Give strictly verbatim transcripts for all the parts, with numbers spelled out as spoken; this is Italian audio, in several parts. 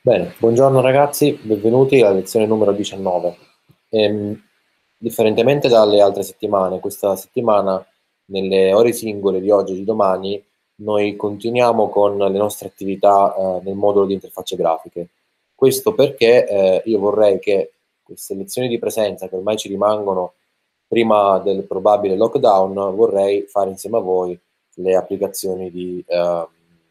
Bene, buongiorno ragazzi, benvenuti alla lezione numero diciannove. Ehm, differentemente dalle altre settimane, questa settimana, nelle ore singole di oggi e di domani, noi continuiamo con le nostre attività eh, nel modulo di interfacce grafiche. Questo perché eh, io vorrei che queste lezioni di presenza, che ormai ci rimangono prima del probabile lockdown, vorrei fare insieme a voi le applicazioni di, ehm,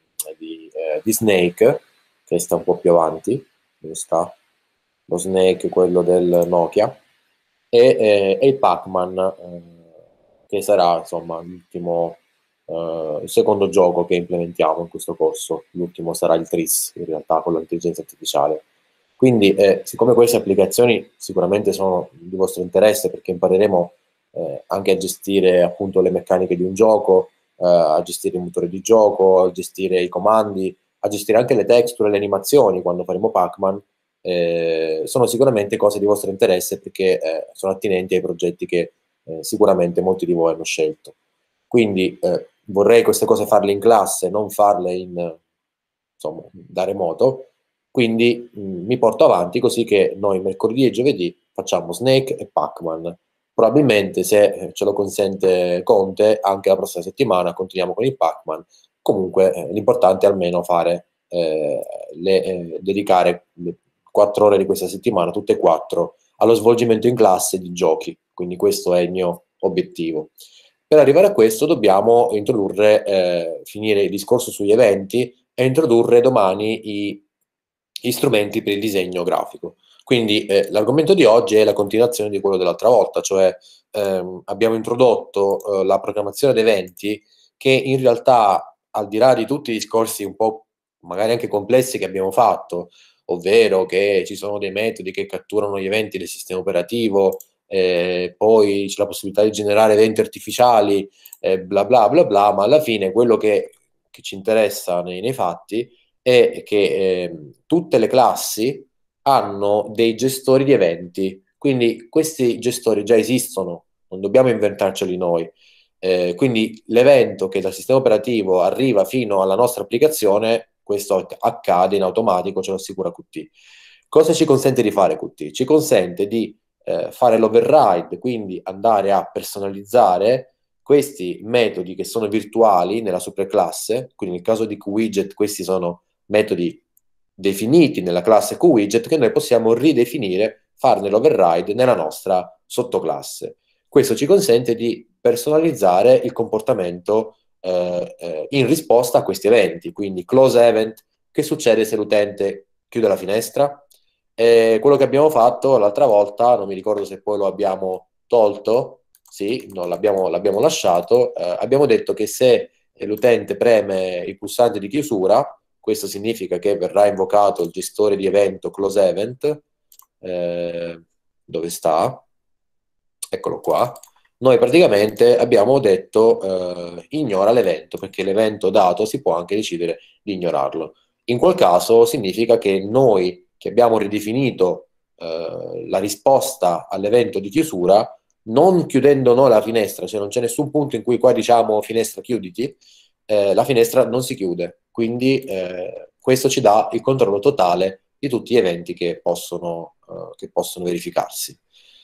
di, eh, di Snake, che sta un po' più avanti, dove sta lo Snake, quello del Nokia, e, eh, e il Pac-Man, eh, che sarà insomma l'ultimo, eh, il secondo gioco che implementiamo in questo corso. L'ultimo sarà il Tris, in realtà, con l'intelligenza artificiale. Quindi, eh, siccome queste applicazioni sicuramente sono di vostro interesse, perché impareremo eh, anche a gestire appunto le meccaniche di un gioco, eh, a gestire il motore di gioco, a gestire i comandi, a gestire anche le texture e le animazioni quando faremo Pac-Man, eh, sono sicuramente cose di vostro interesse perché eh, sono attinenti ai progetti che eh, sicuramente molti di voi hanno scelto. Quindi eh, vorrei queste cose farle in classe, non farle in, insomma, da remoto, quindi mh, mi porto avanti così che noi mercoledì e giovedì facciamo Snake e Pac-Man. Probabilmente, se eh, ce lo consente Conte, anche la prossima settimana continuiamo con il Pac-Man. Comunque eh, l'importante è almeno fare, eh, le, eh, dedicare le quattro ore di questa settimana, tutte e quattro, allo svolgimento in classe di giochi. Quindi questo è il mio obiettivo. Per arrivare a questo dobbiamo introdurre, eh, finire il discorso sugli eventi e introdurre domani i, gli strumenti per il disegno grafico. Quindi eh, l'argomento di oggi è la continuazione di quello dell'altra volta, cioè ehm, abbiamo introdotto eh, la programmazione ad eventi che in realtà, al di là di tutti i discorsi un po' magari anche complessi che abbiamo fatto, ovvero che ci sono dei metodi che catturano gli eventi del sistema operativo, eh, poi c'è la possibilità di generare eventi artificiali, eh, bla bla bla bla, ma alla fine quello che, che ci interessa nei, nei fatti è che eh, tutte le classi hanno dei gestori di eventi, quindi questi gestori già esistono, non dobbiamo inventarceli noi. Eh, quindi l'evento che dal sistema operativo arriva fino alla nostra applicazione, questo accade in automatico, ce lo assicura Qt. Cosa ci consente di fare Qt? Ci consente di eh, fare l'override, quindi andare a personalizzare questi metodi che sono virtuali nella superclasse, quindi nel caso di QWidget questi sono metodi definiti nella classe QWidget che noi possiamo ridefinire, farne l'override nella nostra sottoclasse. Questo ci consente di personalizzare il comportamento eh, eh, in risposta a questi eventi, quindi close event, che succede se l'utente chiude la finestra. E quello che abbiamo fatto l'altra volta, non mi ricordo se poi lo abbiamo tolto, sì, no, l'abbiamo, l'abbiamo lasciato, eh, abbiamo detto che se l'utente preme il pulsante di chiusura, questo significa che verrà invocato il gestore di evento close event, eh, dove sta? Eccolo qua. Noi praticamente abbiamo detto eh, ignora l'evento, perché l'evento dato si può anche decidere di ignorarlo. In quel caso significa che noi che abbiamo ridefinito eh, la risposta all'evento di chiusura, non chiudendo noi la finestra, cioè non c'è nessun punto in cui qua diciamo finestra chiuditi, eh, la finestra non si chiude. Quindi eh, questo ci dà il controllo totale di tutti gli eventi che possono, eh, che possono verificarsi.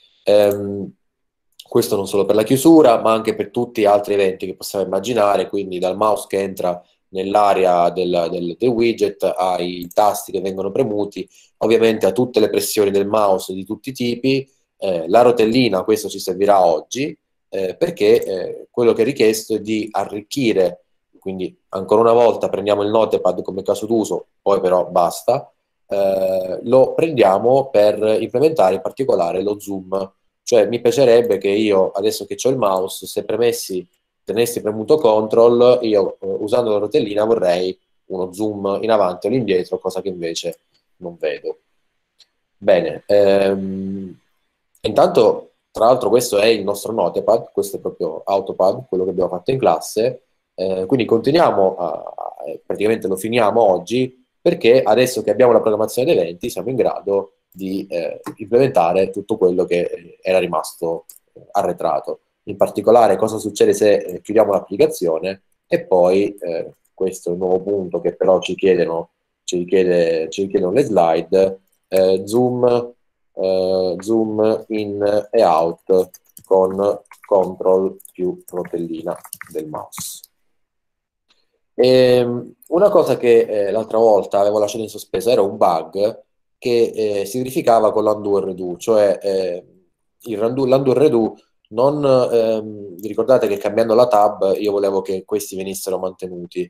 Ehm, questo non solo per la chiusura, ma anche per tutti gli altri eventi che possiamo immaginare, quindi dal mouse che entra nell'area del, del, del widget, ai tasti che vengono premuti, ovviamente a tutte le pressioni del mouse di tutti i tipi. Eh, la rotellina, questo ci servirà oggi, eh, perché eh, quello che è richiesto è di arricchire, quindi ancora una volta prendiamo il notepad come caso d'uso, poi però basta, eh, lo prendiamo per implementare in particolare lo zoom. Cioè mi piacerebbe che io, adesso che ho il mouse, se premessi, tenessi premuto control, io eh, usando la rotellina vorrei uno zoom in avanti o indietro, cosa che invece non vedo. Bene, ehm, intanto tra l'altro questo è il nostro notepad, questo è proprio Autopad, quello che abbiamo fatto in classe, eh, quindi continuiamo a, a- praticamente lo finiamo oggi perché adesso che abbiamo la programmazione dei eventi siamo in grado di eh, implementare tutto quello che eh, era rimasto eh, arretrato. In particolare cosa succede se eh, chiudiamo l'applicazione e poi, eh, questo è un nuovo punto che però ci chiedono ci, richiede, ci richiedono le slide, eh, zoom, eh, zoom in e out con control più rotellina del mouse. E, una cosa che eh, l'altra volta avevo lasciato in sospeso era un bug che eh, si verificava con l'undo e redo, cioè eh, il l'undo e redo non, ehm, vi ricordate che cambiando la tab io volevo che questi venissero mantenuti.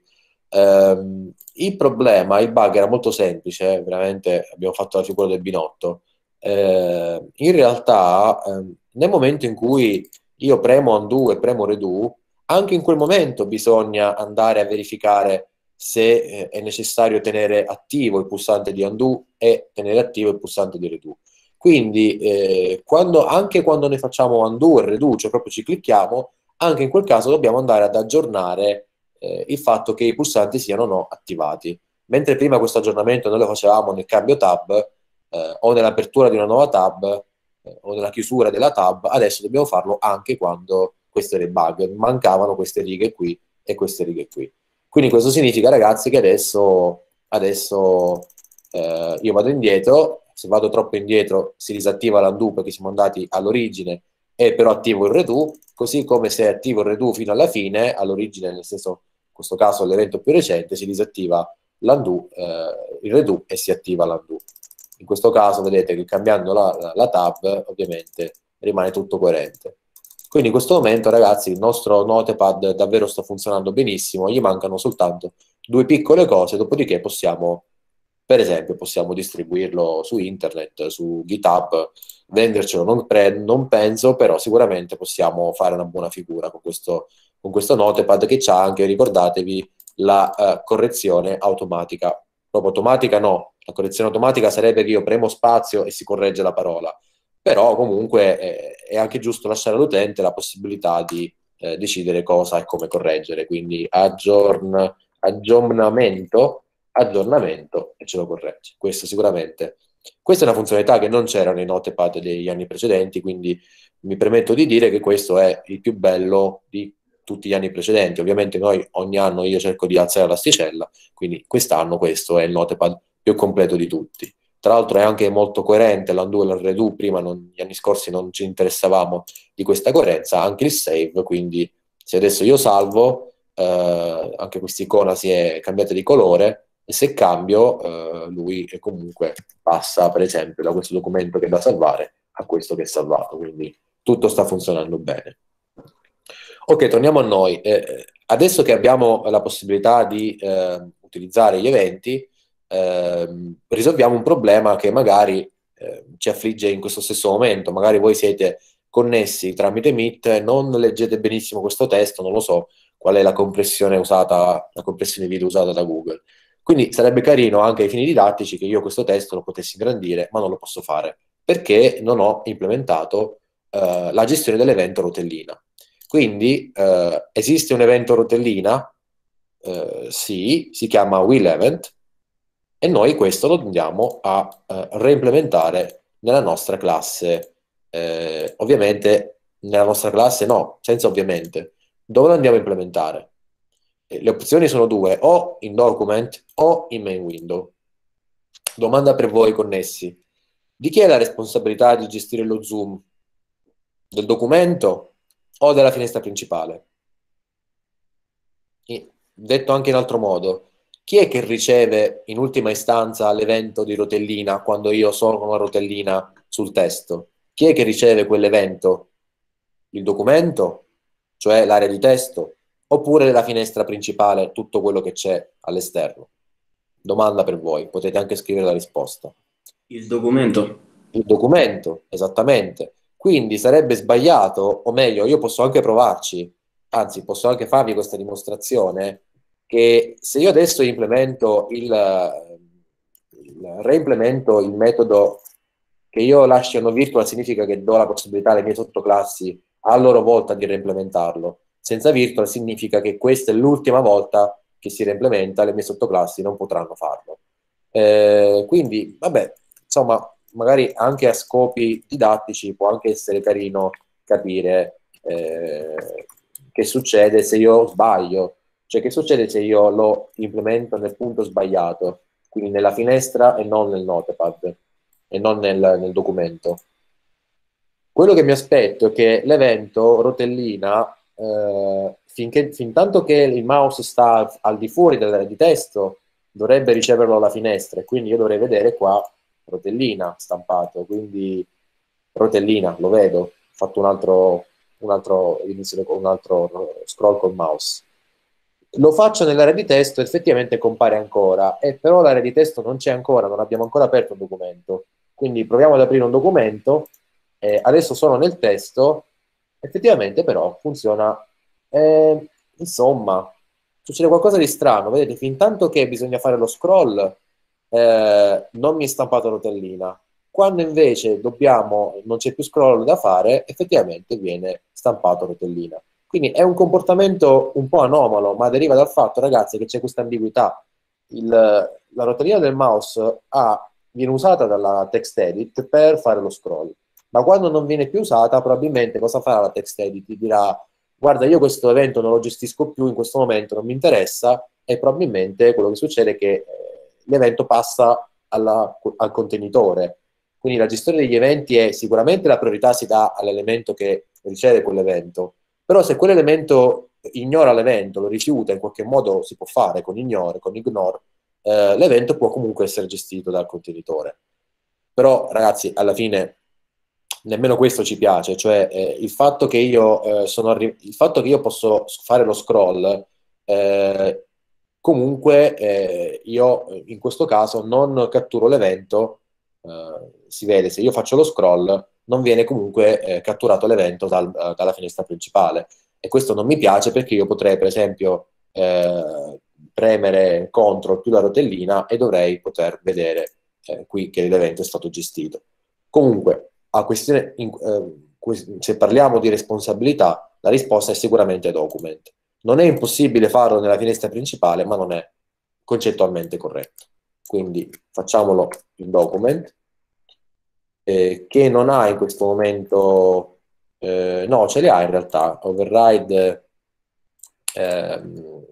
Ehm, il problema, il bug era molto semplice, eh, veramente abbiamo fatto la figura del binotto. Eh, in realtà, ehm, nel momento in cui io premo undo e premo redo, anche in quel momento bisogna andare a verificare se eh, è necessario tenere attivo il pulsante di undo e tenere attivo il pulsante di redo. Quindi eh, quando, anche quando noi facciamo undo e redo, cioè proprio ci clicchiamo, anche in quel caso dobbiamo andare ad aggiornare eh, il fatto che i pulsanti siano o no attivati. Mentre prima questo aggiornamento noi lo facevamo nel cambio tab eh, o nell'apertura di una nuova tab eh, o nella chiusura della tab, adesso dobbiamo farlo anche quando questo era il bug, mancavano queste righe qui e queste righe qui. Quindi questo significa, ragazzi, che adesso, adesso eh, io vado indietro, se vado troppo indietro si disattiva l'undo perché siamo andati all'origine e però attivo il redo, così come se attivo il redo fino alla fine, all'origine, nel senso, in questo caso l'evento più recente, si disattiva l'undo, eh, il redo e si attiva l'undo. In questo caso vedete che cambiando la, la, la tab ovviamente rimane tutto coerente. Quindi in questo momento, ragazzi, il nostro Notepad davvero sta funzionando benissimo, gli mancano soltanto due piccole cose, dopodiché possiamo, per esempio, possiamo distribuirlo su internet, su GitHub, vendercelo non, non penso, però sicuramente possiamo fare una buona figura con questo, con questo Notepad che c'ha anche, ricordatevi, la uh, correzione automatica. Proprio automatica no, la correzione automatica sarebbe che io premo spazio e si corregge la parola. Però comunque eh, è anche giusto lasciare all'utente la possibilità di eh, decidere cosa e come correggere, quindi aggiorn, aggiornamento, aggiornamento e ce lo corregge. Questo sicuramente. Questa è una funzionalità che non c'era nei Notepad degli anni precedenti, quindi mi permetto di dire che questo è il più bello di tutti gli anni precedenti. Ovviamente noi ogni anno io cerco di alzare l'asticella, quindi quest'anno questo è il Notepad più completo di tutti. Tra l'altro è anche molto coerente l'undo e il redo, prima non, gli anni scorsi non ci interessavamo di questa coerenza, anche il save, quindi se adesso io salvo, eh, anche questa icona si è cambiata di colore, e se cambio, eh, lui comunque passa per esempio da questo documento che è da salvare a questo che è salvato, quindi tutto sta funzionando bene. Ok, torniamo a noi. Eh, adesso che abbiamo la possibilità di eh, utilizzare gli eventi, eh, risolviamo un problema che magari eh, ci affligge in questo stesso momento. Magari voi siete connessi tramite Meet, non leggete benissimo questo testo, non lo so qual è la compressione usata, la compressione video usata da Google. Quindi sarebbe carino anche ai fini didattici che io questo testo lo potessi ingrandire, ma non lo posso fare perché non ho implementato eh, la gestione dell'evento rotellina. Quindi eh, esiste un evento rotellina? Eh, sì, si chiama WillEvent e noi questo lo andiamo a eh, reimplementare nella nostra classe. Eh, ovviamente nella nostra classe no, senza ovviamente. Dove lo andiamo a implementare? Eh, le opzioni sono due, o in document o in main window. Domanda per voi connessi. Di chi è la responsabilità di gestire lo zoom? Del documento o della finestra principale? Detto anche in altro modo, chi è che riceve in ultima istanza l'evento di rotellina quando io sono una rotellina sul testo? Chi è che riceve quell'evento? Il documento, cioè l'area di testo, oppure la finestra principale, tutto quello che c'è all'esterno? Domanda per voi, potete anche scrivere la risposta. Il documento. Il documento, esattamente. Quindi sarebbe sbagliato, o meglio, io posso anche provarci, anzi posso anche farvi questa dimostrazione, che se io adesso implemento il, il reimplemento il metodo che io lascio no virtual, significa che do la possibilità alle mie sottoclassi a loro volta di reimplementarlo. Senza virtual significa che questa è l'ultima volta che si reimplementa, le mie sottoclassi non potranno farlo. Eh, quindi, vabbè, insomma, magari anche a scopi didattici può anche essere carino capire eh, che succede se io sbaglio, cioè che succede se io lo implemento nel punto sbagliato. quindi nella finestra e non nel notepad, e non nel, nel documento. Quello che mi aspetto è che l'evento rotellina, eh, finché, fin tanto che il mouse sta al di fuori del, di testo, dovrebbe riceverlo alla finestra, e quindi io dovrei vedere qua rotellina stampato, quindi rotellina, lo vedo, ho fatto un altro, un altro, inizio, un altro scroll col mouse. Lo faccio nell'area di testo, effettivamente compare ancora, e però l'area di testo non c'è ancora, non abbiamo ancora aperto un documento. Quindi proviamo ad aprire un documento, eh, adesso sono nel testo, effettivamente però funziona, eh, insomma, succede qualcosa di strano, vedete, fin tanto che bisogna fare lo scroll, eh, non mi è stampato rotellina. Quando invece dobbiamo, non c'è più scroll da fare, effettivamente viene stampato rotellina. Quindi è un comportamento un po' anomalo, ma deriva dal fatto, ragazzi, che c'è questa ambiguità. Il, la rotellina del mouse ha, viene usata dalla TextEdit per fare lo scroll, ma quando non viene più usata, probabilmente cosa farà la TextEdit? Ti dirà, guarda, io questo evento non lo gestisco più, in questo momento non mi interessa, e probabilmente quello che succede è che eh, l'evento passa alla, al contenitore. Quindi la gestione degli eventi è sicuramente la priorità si dà all'elemento che riceve quell'evento, però se quell'elemento ignora l'evento, lo rifiuta, in qualche modo si può fare con ignore, con ignore, eh, l'evento può comunque essere gestito dal contenitore. Però ragazzi, alla fine nemmeno questo ci piace, cioè eh, il fatto che io eh, sono arri- il fatto che io posso fare lo scroll, eh, comunque eh, io in questo caso non catturo l'evento, eh, si vede, se io faccio lo scroll non viene comunque eh, catturato l'evento dal- dalla finestra principale, e questo non mi piace perché io potrei per esempio eh, premere CTRL più la rotellina e dovrei poter vedere eh, qui che l'evento è stato gestito. Comunque, a questione, in, eh, se parliamo di responsabilità, la risposta è sicuramente document. Non è impossibile farlo nella finestra principale, ma non è concettualmente corretto. Quindi facciamolo in document, eh, che non ha in questo momento, eh, no, ce li ha in realtà, override ehm,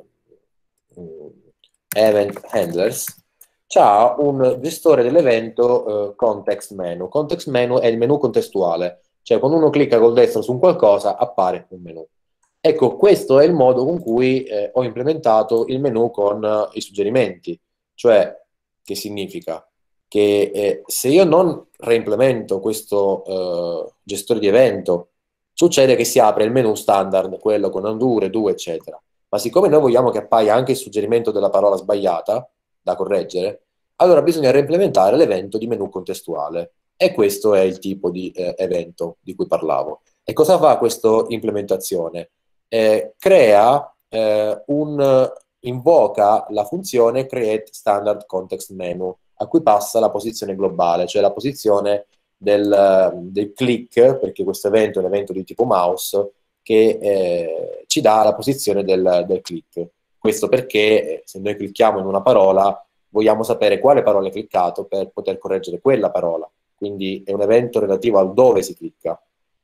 event handlers, c'ha un gestore dell'evento eh, context menu. Context menu è il menu contestuale, cioè quando uno clicca col destro su un qualcosa appare un menu. Ecco, questo è il modo con cui eh, ho implementato il menu con eh, i suggerimenti, cioè che significa che eh, se io non reimplemento questo eh, gestore di evento, succede che si apre il menu standard, quello con undo, redo, eccetera. Ma siccome noi vogliamo che appaia anche il suggerimento della parola sbagliata, da correggere, allora bisogna reimplementare l'evento di menu contestuale. E questo è il tipo di eh, evento di cui parlavo. E cosa fa questa implementazione? Eh, crea eh, un, invoca la funzione create standard context menu, a cui passa la posizione globale, cioè la posizione del, del click, perché questo evento è un evento di tipo mouse, che eh, ci dà la posizione del, del click. Questo perché eh, se noi clicchiamo in una parola, vogliamo sapere quale parola è cliccato per poter correggere quella parola. Quindi è un evento relativo al dove si clicca.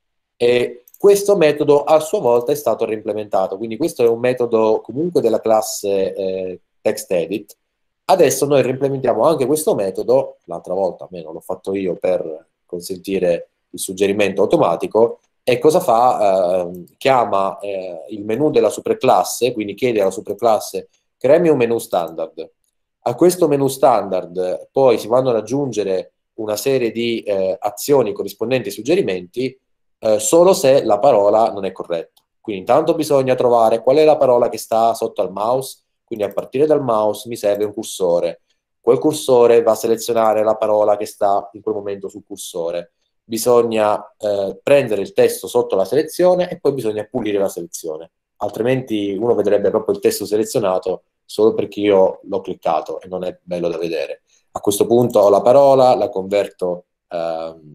E questo metodo a sua volta è stato reimplementato, quindi questo è un metodo comunque della classe eh, TextEdit. Adesso noi reimplementiamo anche questo metodo, l'altra volta almeno l'ho fatto io per consentire il suggerimento automatico, e cosa fa? Eh, chiama eh, il menu della superclasse, quindi chiede alla superclasse creami un menu standard. A questo menu standard poi si vanno ad aggiungere una serie di eh, azioni corrispondenti ai suggerimenti, eh, solo se la parola non è corretta. Quindi intanto bisogna trovare qual è la parola che sta sotto al mouse, quindi a partire dal mouse mi serve un cursore. Quel cursore va a selezionare la parola che sta in quel momento sul cursore. Bisogna eh, prendere il testo sotto la selezione e poi bisogna pulire la selezione. Altrimenti uno vedrebbe proprio il testo selezionato solo perché io l'ho cliccato e non è bello da vedere. A questo punto ho la parola, la converto ehm,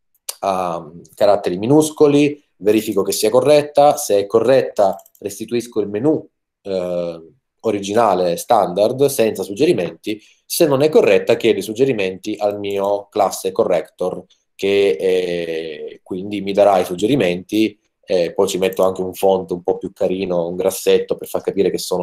a caratteri minuscoli, verifico che sia corretta, se è corretta restituisco il menu eh, originale standard senza suggerimenti, se non è corretta chiedo i suggerimenti al mio classe corrector che eh, quindi mi darà i suggerimenti, eh, poi ci metto anche un font un po' più carino, un grassetto per far capire che sono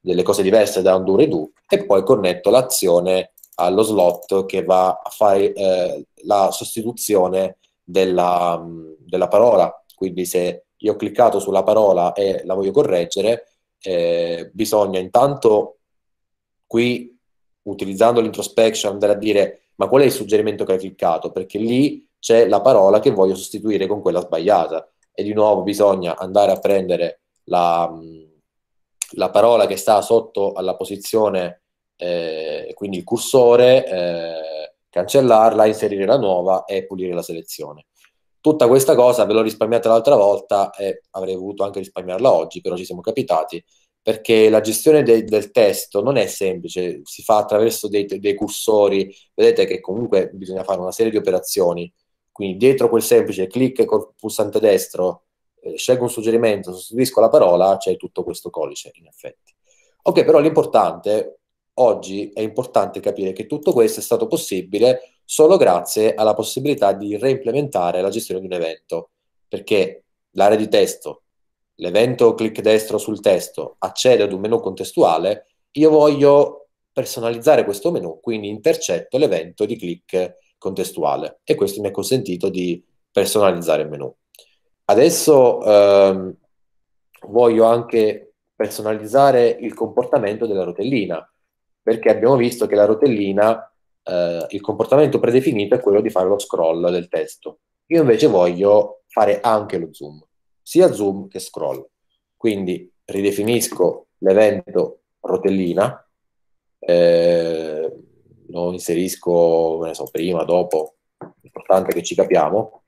delle cose diverse da undo redo, e poi connetto l'azione allo slot che va a fare eh, la sostituzione della, della parola. Quindi se io ho cliccato sulla parola e la voglio correggere, eh, bisogna intanto qui, utilizzando l'introspection, andare a dire ma qual è il suggerimento che hai cliccato, perché lì c'è la parola che voglio sostituire con quella sbagliata, e di nuovo bisogna andare a prendere la, la parola che sta sotto alla posizione, eh, quindi il cursore, eh, cancellarla, inserire la nuova e pulire la selezione. Tutta questa cosa ve l'ho risparmiata l'altra volta e avrei voluto anche risparmiarla oggi, però ci siamo capitati, perché la gestione de del testo non è semplice, si fa attraverso dei, dei cursori. Vedete che comunque bisogna fare una serie di operazioni, quindi dietro quel semplice clic col pulsante destro, eh, scelgo un suggerimento, sostituisco la parola, c'è tutto questo codice in effetti. Ok, però l'importante oggi è importante capire che tutto questo è stato possibile solo grazie alla possibilità di reimplementare la gestione di un evento, perché l'area di testo, l'evento clic destro sul testo, accede ad un menu contestuale, io voglio personalizzare questo menu, quindi intercetto l'evento di clic contestuale, e questo mi ha consentito di personalizzare il menu. Adesso ehm, voglio anche personalizzare il comportamento della rotellina, perché abbiamo visto che la rotellina, eh, il comportamento predefinito è quello di fare lo scroll del testo. Io invece voglio fare anche lo zoom, sia zoom che scroll. Quindi ridefinisco l'evento rotellina, eh, lo inserisco, ne so, prima, dopo, l'importante è che ci capiamo,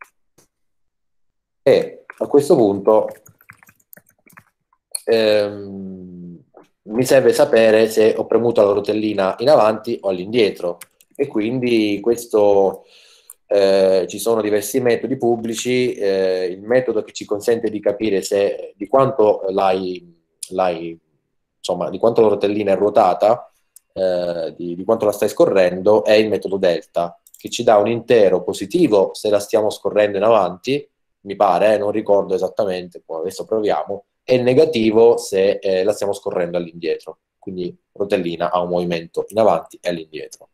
e a questo punto ehm, mi serve sapere se ho premuto la rotellina in avanti o all'indietro, e quindi questo, eh, ci sono diversi metodi pubblici. Eh, il metodo che ci consente di capire se, di quanto l'hai, l'hai, insomma, di quanto la rotellina è ruotata, eh, di, di quanto la stai scorrendo, è il metodo delta, che ci dà un intero positivo se la stiamo scorrendo in avanti, mi pare, eh, non ricordo esattamente, poi adesso proviamo, e il negativo se eh, la stiamo scorrendo all'indietro. Quindi rotellina ha un movimento in avanti e all'indietro.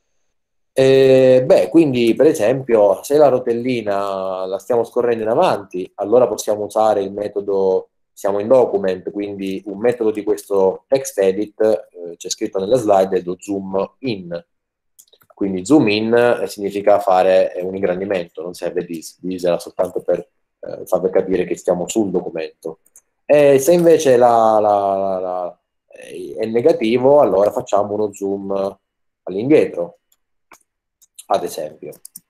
Eh, beh, quindi per esempio, se la rotellina la stiamo scorrendo in avanti, allora possiamo usare il metodo, siamo in document, quindi un metodo di questo text edit, eh, c'è scritto nella slide, è lo zoom in. Quindi zoom in eh, significa fare eh, un ingrandimento, non serve this, this era soltanto per eh, farvi capire che stiamo sul documento. E se invece la, la, la, la, è negativo, allora facciamo uno zoom all'indietro, ad esempio.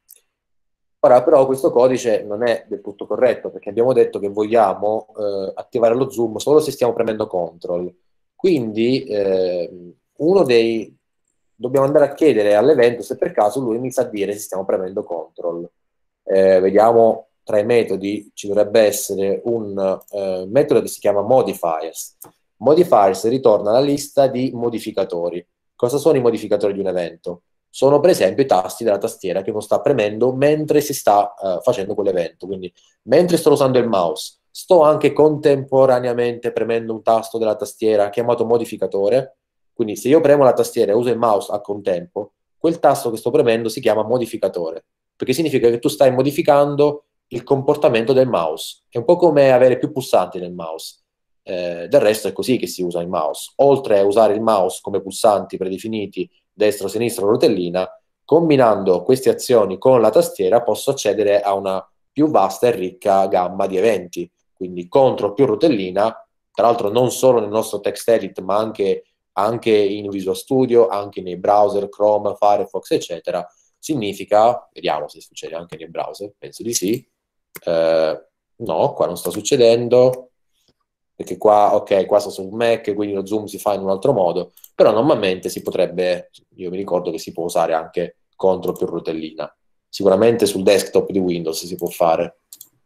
Ora però questo codice non è del tutto corretto, perché abbiamo detto che vogliamo eh, attivare lo zoom solo se stiamo premendo control. Quindi eh, uno dei... dobbiamo andare a chiedere all'evento se per caso lui mi sa dire se stiamo premendo control. Eh, vediamo, tra i metodi ci dovrebbe essere un eh, metodo che si chiama modifiers. Modifiers ritorna alla lista di modificatori. Cosa sono i modificatori di un evento? Sono per esempio i tasti della tastiera che uno sta premendo mentre si sta uh, facendo quell'evento. Quindi mentre sto usando il mouse, sto anche contemporaneamente premendo un tasto della tastiera chiamato modificatore. Quindi se io premo la tastiera e uso il mouse a contempo, quel tasto che sto premendo si chiama modificatore, perché significa che tu stai modificando il comportamento del mouse. È un po' come avere più pulsanti nel mouse. Eh, del resto è così che si usa il mouse. Oltre a usare il mouse come pulsanti predefiniti destra, sinistra, rotellina, combinando queste azioni con la tastiera posso accedere a una più vasta e ricca gamma di eventi. Quindi CTRL più rotellina, tra l'altro non solo nel nostro text edit, ma anche, anche in Visual Studio, anche nei browser Chrome, Firefox, eccetera, significa, vediamo se succede anche nei browser, penso di sì, eh, no, qua non sta succedendo, perché qua, ok, qua sto sul Mac, quindi lo zoom si fa in un altro modo, però normalmente si potrebbe, io mi ricordo che si può usare anche CTRL più rotellina. Sicuramente sul desktop di Windows si può fare.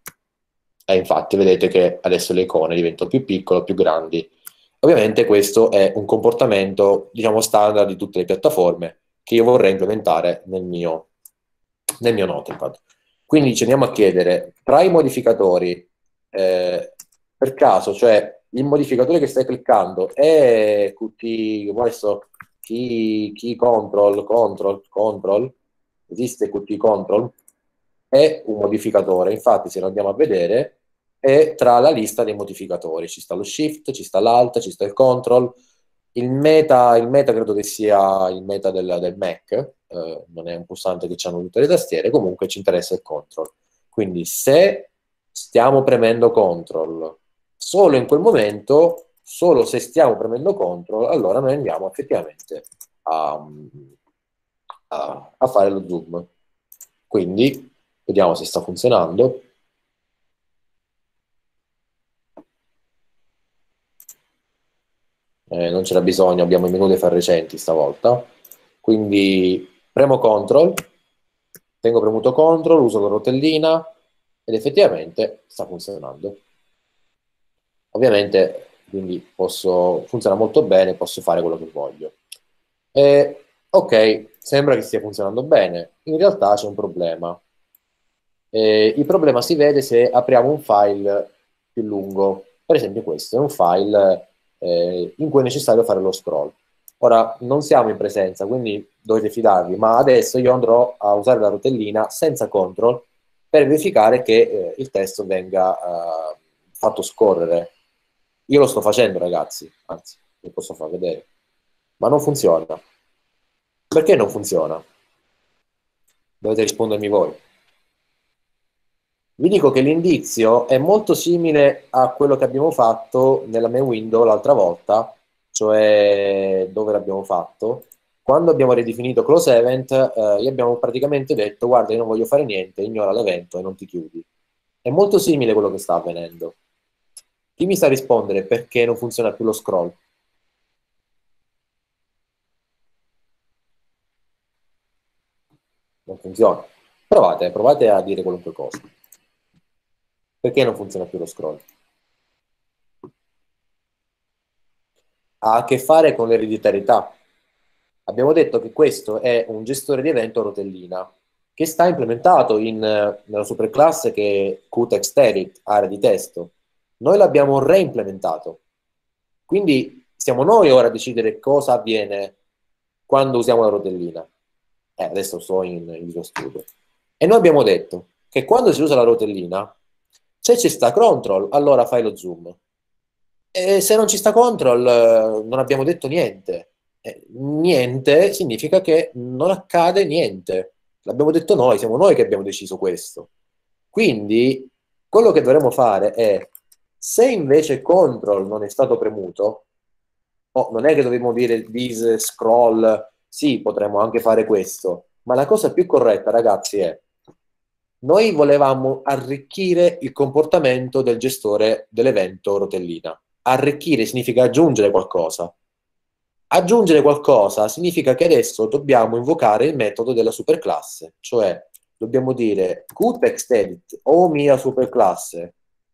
E infatti vedete che adesso le icone diventano più piccole, più grandi. Ovviamente questo è un comportamento, diciamo, standard di tutte le piattaforme che io vorrei implementare nel mio, nel mio Notepad. Quindi ci andiamo a chiedere, tra i modificatori, eh, per caso, cioè il modificatore che stai cliccando è Qt, adesso, key, key control, control, control, esiste Qt control, è un modificatore, infatti se lo andiamo a vedere è tra la lista dei modificatori, ci sta lo shift, ci sta l'alt, ci sta il control, il meta, il meta credo che sia il meta del, del Mac, eh, non è un pulsante che hanno tutte le tastiere, comunque ci interessa il control. Quindi se stiamo premendo control solo in quel momento, solo se stiamo premendo control, allora noi andiamo effettivamente a, a, a fare lo zoom. Quindi vediamo se sta funzionando. Eh, non c'era bisogno, abbiamo i menu dei far recenti stavolta. Quindi premo control, tengo premuto control, uso la rotellina ed effettivamente sta funzionando. Ovviamente quindi posso, funziona molto bene, posso fare quello che voglio. E, ok, sembra che stia funzionando bene, in realtà c'è un problema. Eh, il problema si vede se apriamo un file più lungo, per esempio questo è un file eh, in cui è necessario fare lo scroll. Ora, non siamo in presenza, quindi dovete fidarvi, ma adesso io andrò a usare la rotellina senza control per verificare che eh, il testo venga eh, fatto scorrere. Io lo sto facendo, ragazzi, anzi, vi posso far vedere, ma non funziona. Perché non funziona? Dovete rispondermi voi. Vi dico che l'indizio è molto simile a quello che abbiamo fatto nella main window l'altra volta, cioè dove l'abbiamo fatto? Quando abbiamo ridefinito close event, eh, gli abbiamo praticamente detto guarda, io non voglio fare niente, ignora l'evento e non ti chiudi. È molto simile a quello che sta avvenendo. Chi mi sa rispondere perché non funziona più lo scroll? Non funziona. Provate, provate a dire qualunque cosa. Perché non funziona più lo scroll? Ha a che fare con l'ereditarietà. Abbiamo detto che questo è un gestore di evento a rotellina che sta implementato in, nella superclasse che è QTextEdit, area di testo. Noi l'abbiamo reimplementato. Quindi siamo noi ora a decidere cosa avviene quando usiamo la rotellina. Eh, adesso sto in, in Visual Studio. E noi abbiamo detto che quando si usa la rotellina, se ci sta control, allora fai lo zoom. E se non ci sta control, eh, non abbiamo detto niente. Eh, niente significa che non accade niente. L'abbiamo detto noi, siamo noi che abbiamo deciso questo. Quindi, quello che dovremmo fare è, se invece control non è stato premuto, oh, non è che dobbiamo dire this scroll, sì, potremmo anche fare questo, ma la cosa più corretta, ragazzi, è noi volevamo arricchire il comportamento del gestore dell'evento rotellina. Arricchire significa aggiungere qualcosa. Aggiungere qualcosa significa che adesso dobbiamo invocare il metodo della superclasse, cioè dobbiamo dire QTextEdit o mia superclasse.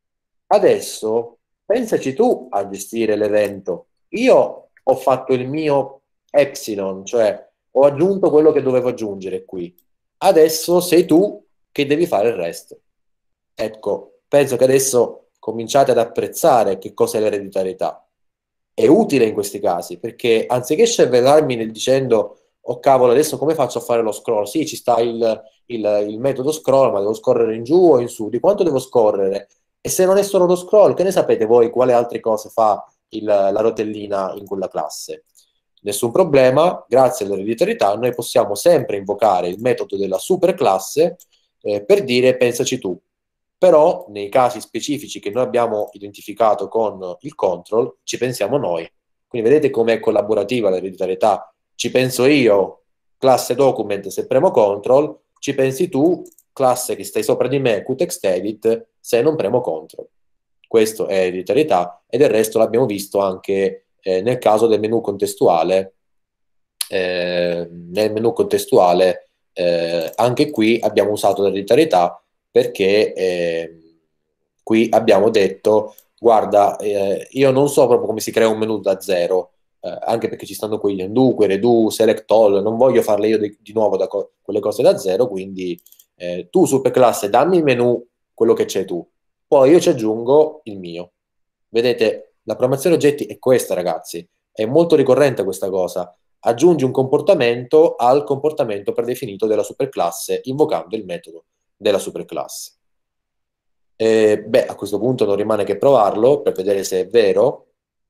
Adesso pensaci tu a gestire l'evento. Io ho fatto il mio epsilon, cioè ho aggiunto quello che dovevo aggiungere qui. Adesso sei tu che devi fare il resto. Ecco, penso che adesso cominciate ad apprezzare che cosa è l'ereditarietà. È utile in questi casi, perché anziché scervellarmi nel dicendo oh cavolo, adesso come faccio a fare lo scroll? Sì, ci sta il, il, il metodo scroll, ma devo scorrere in giù o in su? Di quanto devo scorrere? E se non è solo lo scroll, che ne sapete voi quale altre cose fa il, la rotellina in quella classe? Nessun problema, grazie all'ereditarietà noi possiamo sempre invocare il metodo della superclasse eh, per dire pensaci tu. Però nei casi specifici che noi abbiamo identificato con il control ci pensiamo noi. Quindi vedete com'è collaborativa l'ereditarietà. Ci penso io, classe document, se premo control, ci pensi tu, classe che stai sopra di me, QTextEdit, se non premo control. Questo è ereditarietà e del resto l'abbiamo visto anche eh, nel caso del menu contestuale. Eh, nel menu contestuale eh, anche qui abbiamo usato l'ereditarietà perché eh, qui abbiamo detto guarda eh, io non so proprio come si crea un menu da zero eh, anche perché ci stanno quegli undo, quei redo, select all, non voglio farle io di, di nuovo da co quelle cose da zero, quindi eh, tu superclasse dammi il menu quello che c'è tu, poi io ci aggiungo il mio. Vedete, La programmazione oggetti è questa, ragazzi, è molto ricorrente questa cosa. Aggiungi un comportamento al comportamento predefinito della superclasse invocando il metodo della superclasse. E, beh, a questo punto non rimane che provarlo per vedere se è vero,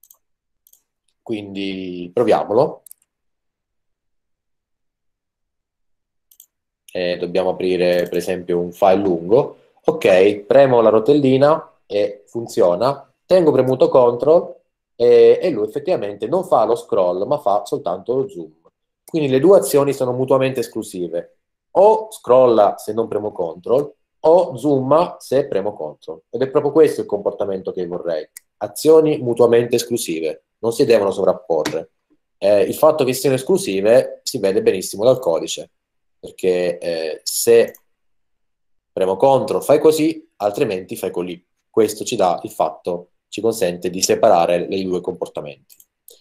quindi proviamolo. E dobbiamo aprire per esempio un file lungo. Ok, premo la rotellina e funziona. Tengo premuto CTRL e, e lui effettivamente non fa lo scroll, ma fa soltanto lo zoom. Quindi le due azioni sono mutuamente esclusive. O scrolla se non premo CTRL, o zooma se premo CTRL. Ed è proprio questo il comportamento che vorrei. Azioni mutuamente esclusive, non si devono sovrapporre. Eh, il fatto che siano esclusive si vede benissimo dal codice, perché eh, se premo CTRL fai così, altrimenti fai così. Questo ci dà il fatto, ci consente di separare i due comportamenti.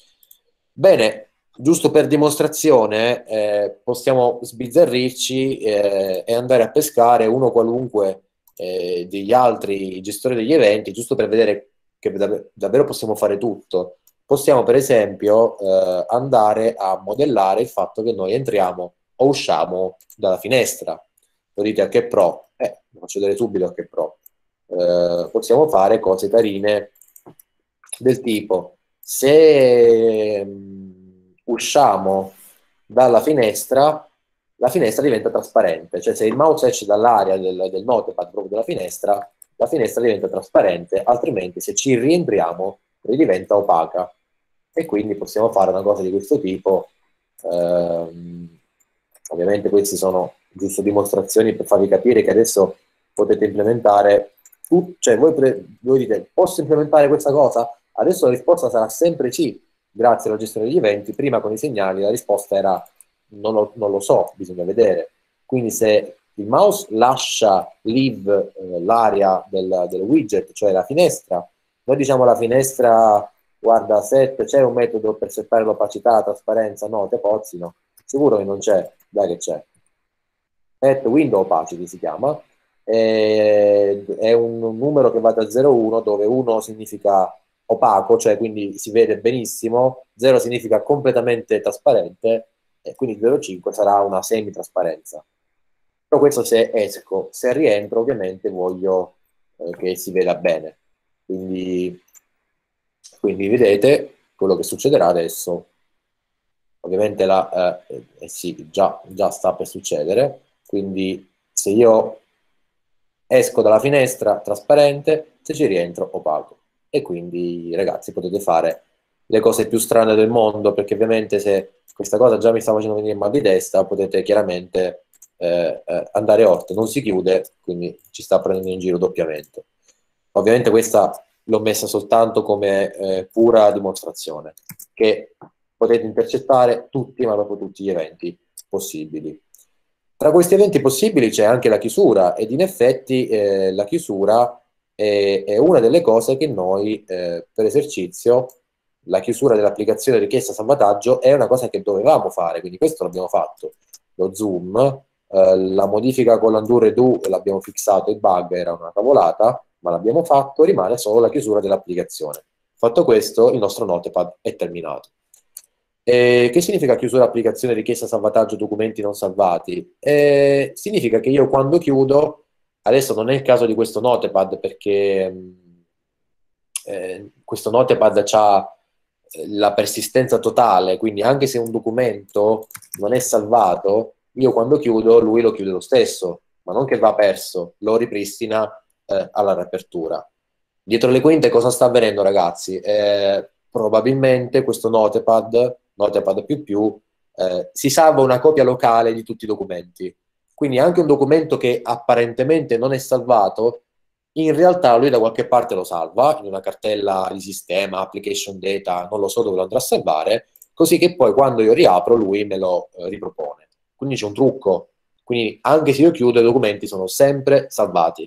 Bene, giusto per dimostrazione, eh, possiamo sbizzarrirci eh, e andare a pescare uno qualunque eh, degli altri gestori degli eventi, giusto per vedere che dav davvero possiamo fare tutto. Possiamo per esempio eh, andare a modellare il fatto che noi entriamo o usciamo dalla finestra. Lo dite a che pro? Eh, lo faccio vedere subito a che pro. Eh, possiamo fare cose carine del tipo: se mh, usciamo dalla finestra, la finestra diventa trasparente, cioè se il mouse esce dall'area del, del notepad proprio della finestra, la finestra diventa trasparente, altrimenti se ci rientriamo ridiventa opaca. E quindi possiamo fare una cosa di questo tipo. Ehm, ovviamente queste sono giusto dimostrazioni per farvi capire che adesso potete implementare, tu, cioè voi, voi dite, posso implementare questa cosa? Adesso la risposta sarà sempre sì, grazie alla gestione degli eventi. Prima con i segnali la risposta era non lo, non lo so, bisogna vedere. Quindi se il mouse lascia leave eh, l'area del, del widget, cioè la finestra, noi diciamo alla finestra, guarda, set, c'è un metodo per settare l'opacità, la trasparenza? No, te pozzino. Sicuro che non c'è? Dai che c'è. Set window opacity si chiama. E, è un numero che va da zero a uno, dove uno significa opaco, cioè quindi si vede benissimo, zero significa completamente trasparente, e quindi zero virgola cinque sarà una semi-trasparenza. Però questo se esco, se rientro ovviamente voglio eh, che si veda bene. Quindi, quindi vedete quello che succederà adesso. Ovviamente la, eh, eh sì, già, già sta per succedere, quindi se io esco dalla finestra trasparente, se ci rientro opaco. E quindi ragazzi potete fare le cose più strane del mondo, perché ovviamente se questa cosa già mi sta facendo venire mal di testa, potete chiaramente eh, eh, andare oltre. Non si chiude, quindi ci sta prendendo in giro doppiamente. Ovviamente questa l'ho messa soltanto come eh, pura dimostrazione, che potete intercettare tutti, ma proprio tutti gli eventi possibili. Tra questi eventi possibili c'è anche la chiusura, ed in effetti eh, la chiusura è, è una delle cose che noi eh, per esercizio, la chiusura dell'applicazione richiesta salvataggio è una cosa che dovevamo fare, quindi questo l'abbiamo fatto. Lo zoom, eh, la modifica con l'undo redo l'abbiamo fissato, il bug era una cavolata, ma l'abbiamo fatto, rimane solo la chiusura dell'applicazione. Fatto questo, il nostro notepad è terminato. Eh, che significa chiusura applicazione richiesta salvataggio documenti non salvati? Eh, significa che io quando chiudo, adesso non è il caso di questo notepad perché mh, eh, questo notepad ha la persistenza totale, quindi anche se un documento non è salvato, io quando chiudo lui lo chiude lo stesso, ma non che va perso, lo ripristina eh, alla riapertura. Dietro le quinte cosa sta avvenendo, ragazzi? Eh, probabilmente questo notepad, notepad più più, eh, si salva una copia locale di tutti i documenti. Quindi anche un documento che apparentemente non è salvato, in realtà lui da qualche parte lo salva, in una cartella di sistema, application data, non lo so dove lo andrà a salvare, così che poi quando io riapro lui me lo eh, ripropone. Quindi c'è un trucco. Quindi anche se io chiudo, i documenti sono sempre salvati.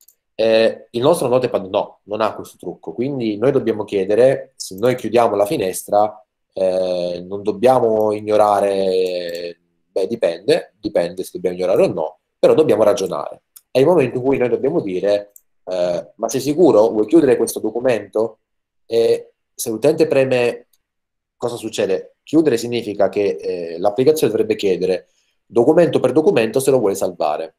Eh, il nostro notepad no, non ha questo trucco, quindi noi dobbiamo chiedere, se noi chiudiamo la finestra, eh, non dobbiamo ignorare, beh dipende, dipende se dobbiamo ignorare o no, però dobbiamo ragionare. È il momento in cui noi dobbiamo dire, eh, ma sei sicuro? Vuoi chiudere questo documento? E se l'utente preme, cosa succede? Chiudere significa che eh, l'applicazione dovrebbe chiedere documento per documento se lo vuole salvare.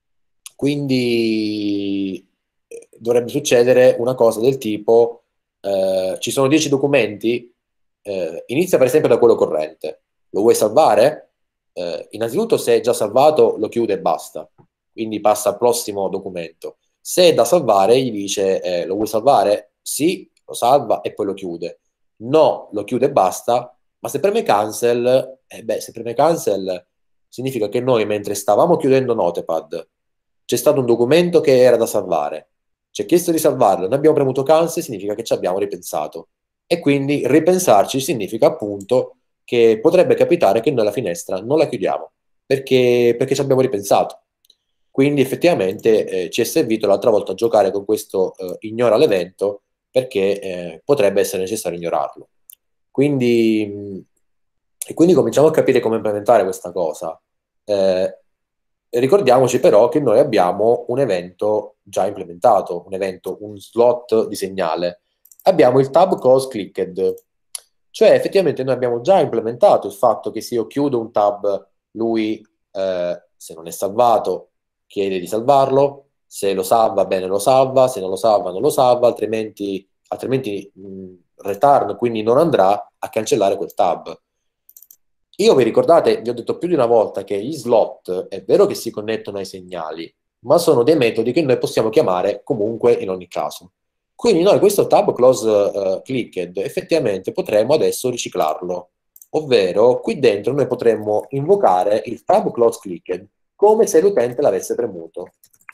Quindi eh, dovrebbe succedere una cosa del tipo, eh, ci sono dieci documenti, eh, inizia per esempio da quello corrente. Lo vuoi salvare? Eh, innanzitutto se è già salvato lo chiude e basta, quindi passa al prossimo documento. Se è da salvare gli dice eh, lo vuoi salvare? Sì, lo salva e poi lo chiude. No, lo chiude e basta, ma se preme cancel, eh beh, se preme cancel significa che noi mentre stavamo chiudendo Notepad c'è stato un documento che era da salvare, ci ha chiesto di salvarlo, noi abbiamo premuto cancel, significa che ci abbiamo ripensato. E quindi ripensarci significa appunto che potrebbe capitare che noi la finestra non la chiudiamo, perché, perché ci abbiamo ripensato. Quindi effettivamente eh, ci è servito l'altra volta a giocare con questo eh, ignora l'evento, perché eh, potrebbe essere necessario ignorarlo. Quindi, mh, e quindi cominciamo a capire come implementare questa cosa. Eh, ricordiamoci però che noi abbiamo un evento già implementato, un evento, un slot di segnale. Abbiamo il tab close clicked, cioè effettivamente noi abbiamo già implementato il fatto che se io chiudo un tab, lui, eh, se non è salvato, chiede di salvarlo, se lo salva bene lo salva, se non lo salva non lo salva, altrimenti, altrimenti mh, return, quindi non andrà a cancellare quel tab. Io vi ricordate, vi ho detto più di una volta che gli slot è vero che si connettono ai segnali, ma sono dei metodi che noi possiamo chiamare comunque in ogni caso. Quindi noi questo tab close uh, clicked effettivamente potremmo adesso riciclarlo, ovvero qui dentro noi potremmo invocare il tab close clicked come se l'utente l'avesse premuto.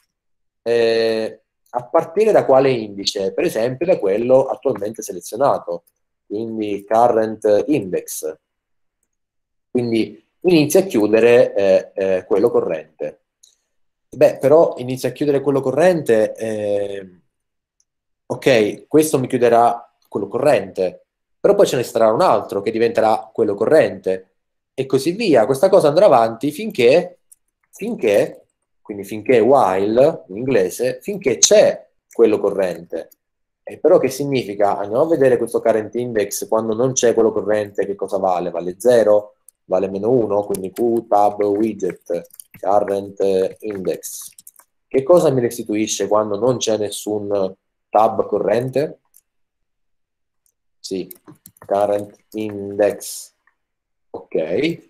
Eh, a partire da quale indice? Per esempio da quello attualmente selezionato, quindi current index. Quindi inizia a chiudere eh, eh, quello corrente. Beh, però inizia a chiudere quello corrente, eh, ok, questo mi chiuderà quello corrente, però poi ce ne sarà un altro che diventerà quello corrente e così via. Questa cosa andrà avanti finché, finché, quindi finché while in inglese, finché c'è quello corrente. E però che significa? Andiamo a vedere questo current index quando non c'è quello corrente, che cosa vale? Vale zero? Vale meno uno? Quindi Q tab widget current index. Che cosa mi restituisce quando non c'è nessun tab corrente? Sì, current index. Ok.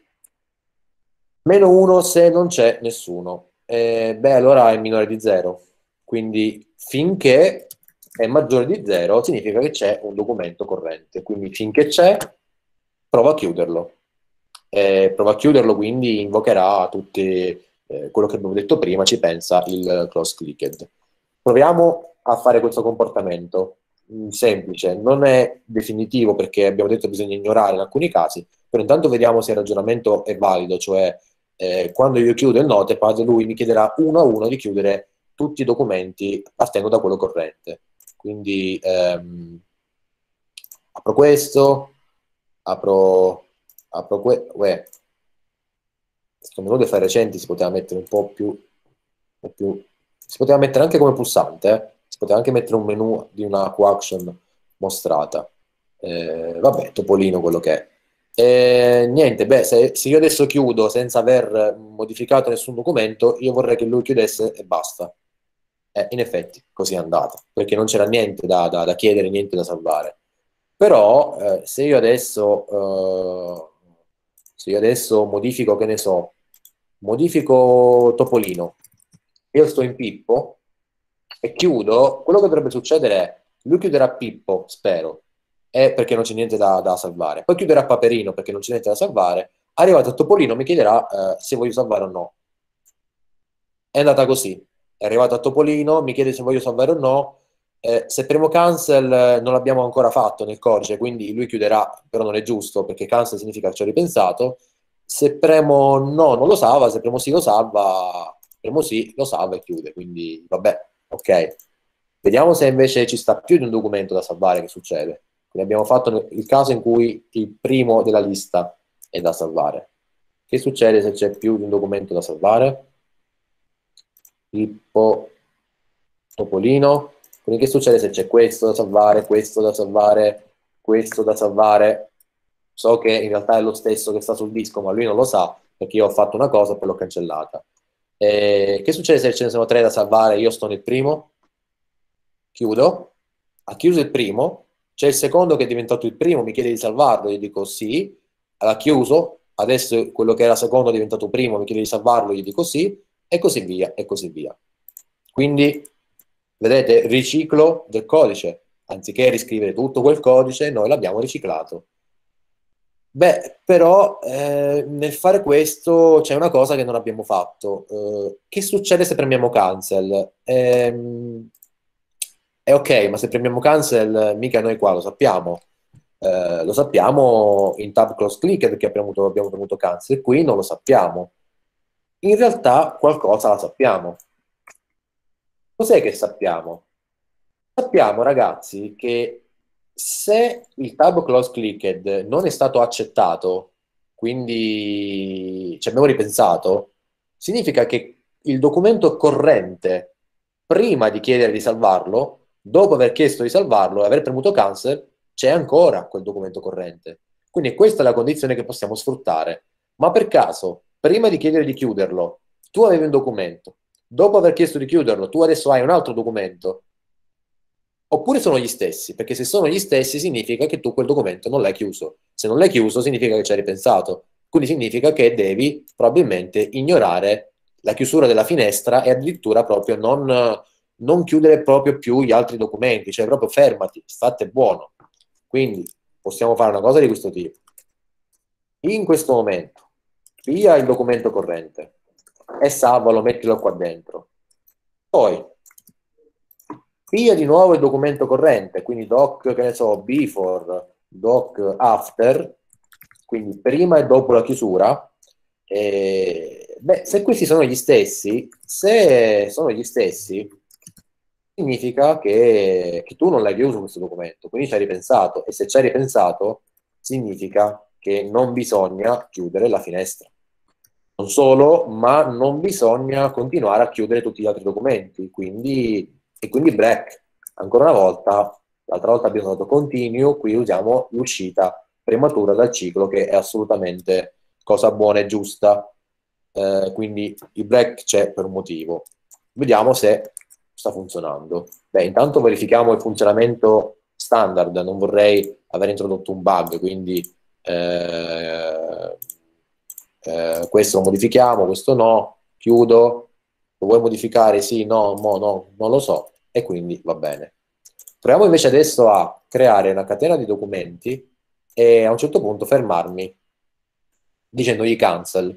Meno uno se non c'è nessuno. Eh, beh, allora è minore di zero. Quindi finché è maggiore di zero significa che c'è un documento corrente. Quindi finché c'è, prova a chiuderlo. Eh, prova a chiuderlo, quindi invocherà tutti eh, quello che abbiamo detto prima, ci pensa il close clicked. Proviamo a fare questo comportamento. Mm, semplice, non è definitivo perché abbiamo detto che bisogna ignorare in alcuni casi, però intanto vediamo se il ragionamento è valido, cioè eh, quando io chiudo il Notepad lui mi chiederà uno a uno di chiudere tutti i documenti partendo da quello corrente. Quindi ehm, apro questo, apro, apro que uè. Questo menu dei file recenti si poteva mettere un po' più, un po' più si poteva mettere anche come pulsante, eh? Si poteva anche mettere un menu di una QAction mostrata. Eh, vabbè, Topolino quello che è. E, niente, beh, se, se io adesso chiudo senza aver modificato nessun documento, io vorrei che lui chiudesse e basta. Eh, in effetti, così è andata, perché non c'era niente da, da, da chiedere, niente da salvare. Però, eh, se io adesso, eh, se io adesso modifico, che ne so, modifico Topolino, io sto in Pippo e chiudo, quello che dovrebbe succedere è, lui chiuderà Pippo, spero, è perché non c'è niente da, da salvare. Poi chiuderà Paperino perché non c'è niente da salvare. Arrivato a Topolino mi chiederà eh, se voglio salvare o no. È andata così. È arrivato a Topolino, mi chiede se voglio salvare o no. Eh, se premo cancel eh, non l'abbiamo ancora fatto nel codice, quindi lui chiuderà, però non è giusto perché cancel significa che ci ho ripensato. Se premo no, non lo salva, se premo sì lo salva, premo sì, lo salva e chiude, quindi vabbè, ok. Vediamo se invece ci sta più di un documento da salvare, che succede. Quindi abbiamo fatto il caso in cui il primo della lista è da salvare. Che succede se c'è più di un documento da salvare? Pippo Topolino. Quindi che succede se c'è questo da salvare, questo da salvare? questo da salvare, so che in realtà è lo stesso che sta sul disco, ma lui non lo sa, perché io ho fatto una cosa e poi l'ho cancellata. Eh, che succede se ce ne sono tre da salvare? Io sto nel primo, chiudo, ha chiuso il primo, c'è il secondo che è diventato il primo, mi chiede di salvarlo, io dico sì, l'ha chiuso, adesso quello che era secondo è diventato primo, mi chiede di salvarlo, io dico sì, e così via, e così via. Quindi, vedete, riciclo del codice, anziché riscrivere tutto quel codice, noi l'abbiamo riciclato. Beh, però eh, nel fare questo c'è una cosa che non abbiamo fatto. Eh, che succede se premiamo cancel? Ehm, è ok, ma se premiamo cancel, mica noi qua lo sappiamo. Eh, lo sappiamo in tab close clicked che abbiamo avuto, abbiamo premuto cancel, qui non lo sappiamo. In realtà qualcosa la sappiamo. Cos'è che sappiamo? Sappiamo, ragazzi, che se il tab close clicked non è stato accettato, quindi ci abbiamo ripensato, significa che il documento corrente, prima di chiedere di salvarlo, dopo aver chiesto di salvarlo e aver premuto cancel, c'è ancora quel documento corrente. Quindi questa è la condizione che possiamo sfruttare. Ma per caso, prima di chiedere di chiuderlo, tu avevi un documento, dopo aver chiesto di chiuderlo, tu adesso hai un altro documento, oppure sono gli stessi, perché se sono gli stessi significa che tu quel documento non l'hai chiuso. Se non l'hai chiuso significa che ci hai ripensato. Quindi significa che devi probabilmente ignorare la chiusura della finestra e addirittura proprio non, non chiudere proprio più gli altri documenti, cioè proprio fermati, state buono. Quindi possiamo fare una cosa di questo tipo. In questo momento, via il documento corrente e salvalo, mettilo qua dentro. Poi piglia di nuovo il documento corrente, quindi doc, che ne so, before, doc after, quindi prima e dopo la chiusura. E, beh, se questi sono gli stessi, se sono gli stessi, significa che, che tu non l'hai chiuso questo documento, quindi ci hai ripensato, e se ci hai ripensato, significa che non bisogna chiudere la finestra. Non solo, ma non bisogna continuare a chiudere tutti gli altri documenti, quindi, e quindi break. Ancora una volta, l'altra volta abbiamo usato continue, qui usiamo l'uscita prematura dal ciclo, che è assolutamente cosa buona e giusta. Eh, quindi il break c'è per un motivo. Vediamo se sta funzionando. Beh, intanto verifichiamo il funzionamento standard, non vorrei aver introdotto un bug, quindi eh, eh, questo lo modifichiamo, questo no, chiudo, lo vuoi modificare? Sì, no, mo, no, non lo so, e quindi va bene. Proviamo invece adesso a creare una catena di documenti e a un certo punto fermarmi dicendogli cancel.